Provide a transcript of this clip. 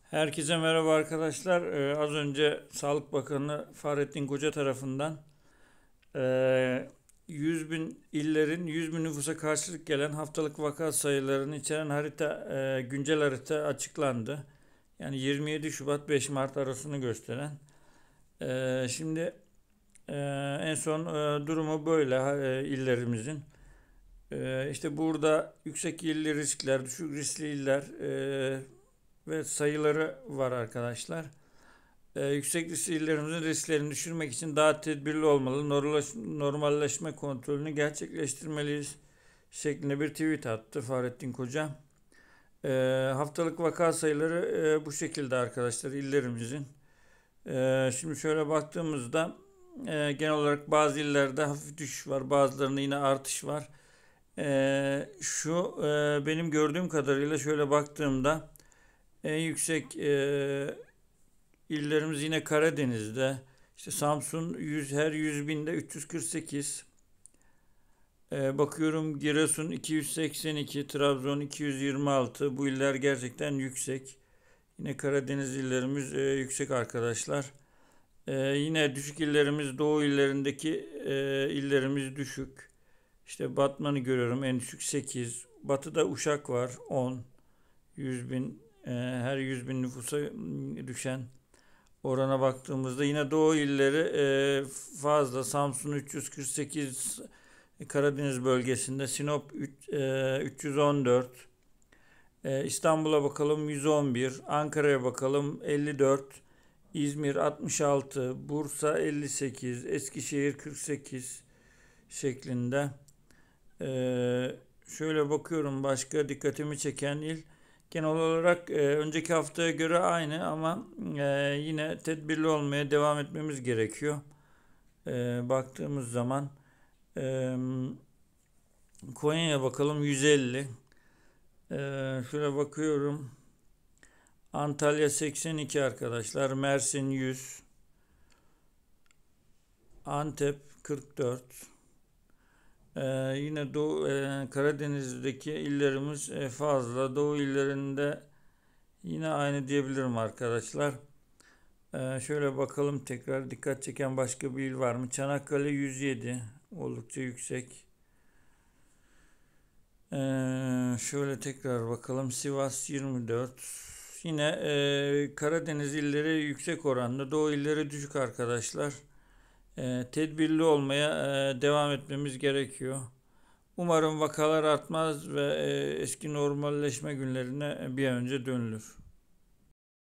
Herkese merhaba arkadaşlar. Az önce Sağlık Bakanı Fahrettin Koca tarafından 100 bin illerin 100 bin nüfusa karşılık gelen haftalık vaka sayılarını içeren güncel harita açıklandı. Yani 27 Şubat 5 Mart arasını gösteren. Şimdi en son durumu böyle illerimizin. İşte burada yüksek illi riskler, düşük riskli iller ve sayıları var arkadaşlar. Yüksek riskli illerimizin risklerini düşürmek için daha tedbirli olmalı, normalleşme kontrolünü gerçekleştirmeliyiz şeklinde bir tweet attı Fahrettin Koca. Haftalık vaka sayıları bu şekilde arkadaşlar illerimizin. Şimdi şöyle baktığımızda genel olarak bazı illerde hafif düşüş var, bazılarında yine artış var. Benim gördüğüm kadarıyla şöyle baktığımda en yüksek illerimiz yine Karadeniz'de. İşte Samsun her 100 binde 348. Bakıyorum Giresun 282, Trabzon 226. Bu iller gerçekten yüksek. Yine Karadeniz illerimiz yüksek arkadaşlar. Yine düşük illerimiz Doğu illerindeki illerimiz düşük. İşte Batman'ı görüyorum en düşük 8. Batı'da Uşak var 10. 100 bin her 100 bin nüfusa düşen orana baktığımızda yine Doğu illeri fazla. Samsun 348, Karadeniz bölgesinde Sinop 314, İstanbul'a bakalım 111, Ankara'ya bakalım 54, İzmir 66, Bursa 58, Eskişehir 48 şeklinde. Şöyle bakıyorum başka dikkatimi çeken il. Genel olarak önceki haftaya göre aynı ama yine tedbirli olmaya devam etmemiz gerekiyor. Baktığımız zaman Konya'ya bakalım 150. Şöyle bakıyorum. Antalya 82 arkadaşlar. Mersin 100. Antep 44. Yine Karadeniz'deki illerimiz fazla. Doğu illerinde yine aynı diyebilirim arkadaşlar. Şöyle bakalım tekrar dikkat çeken başka bir il var mı? Çanakkale 107. Oldukça yüksek. Şöyle tekrar bakalım. Sivas 24. Yine Karadeniz illeri yüksek oranda. Doğu illeri düşük arkadaşlar. Tedbirli olmaya devam etmemiz gerekiyor. Umarım vakalar artmaz ve eski normalleşme günlerine bir an önce dönülür.